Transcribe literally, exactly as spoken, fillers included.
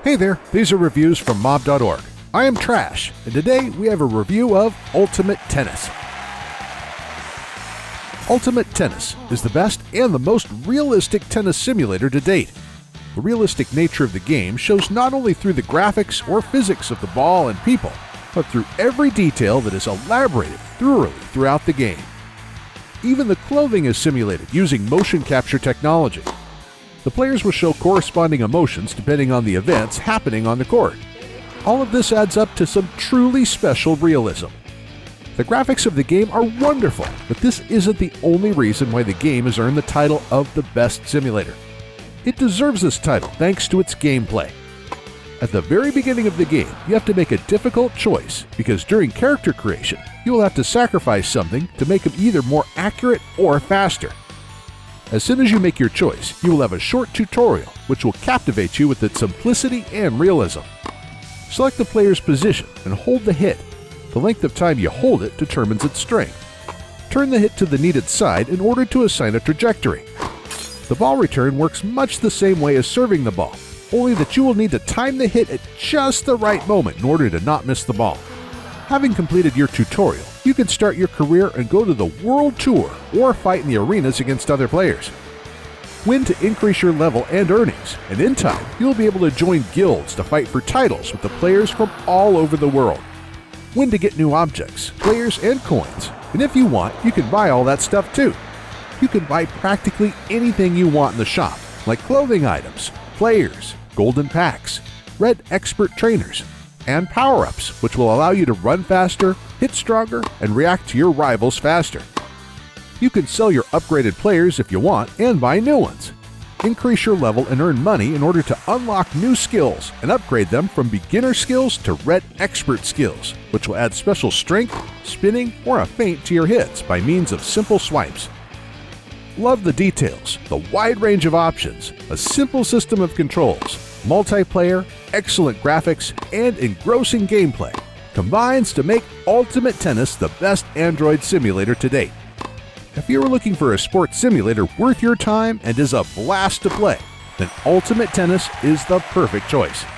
Hey there, these are reviews from mob dot org. I am Trash, and today we have a review of Ultimate Tennis. Ultimate Tennis is the best and the most realistic tennis simulator to date. The realistic nature of the game shows not only through the graphics or physics of the ball and people, but through every detail that is elaborated thoroughly throughout the game. Even the clothing is simulated using motion capture technology. The players will show corresponding emotions depending on the events happening on the court. All of this adds up to some truly special realism. The graphics of the game are wonderful, but this isn't the only reason why the game has earned the title of the best simulator. It deserves this title thanks to its gameplay. At the very beginning of the game, you have to make a difficult choice because during character creation, you will have to sacrifice something to make them either more accurate or faster. As soon as you make your choice, you will have a short tutorial which will captivate you with its simplicity and realism. Select the player's position and hold the hit. The length of time you hold it determines its strength. Turn the hit to the needed side in order to assign a trajectory. The ball return works much the same way as serving the ball, only that you will need to time the hit at just the right moment in order to not miss the ball. Having completed your tutorial, you can start your career and go to the World Tour or fight in the arenas against other players. Win to increase your level and earnings, and in time, you'll be able to join guilds to fight for titles with the players from all over the world. Win to get new objects, players, and coins, and if you want, you can buy all that stuff too. You can buy practically anything you want in the shop, like clothing items, players, golden packs, red expert trainers, and power-ups, which will allow you to run faster, hit stronger, and react to your rivals faster. You can sell your upgraded players if you want and buy new ones. Increase your level and earn money in order to unlock new skills and upgrade them from beginner skills to red expert skills, which will add special strength, spinning, or a feint to your hits by means of simple swipes. Love the details, the wide range of options, a simple system of controls, multiplayer, excellent graphics, and engrossing gameplay combines to make Ultimate Tennis the best Android simulator to date. If you are looking for a sports simulator worth your time and is a blast to play, then Ultimate Tennis is the perfect choice.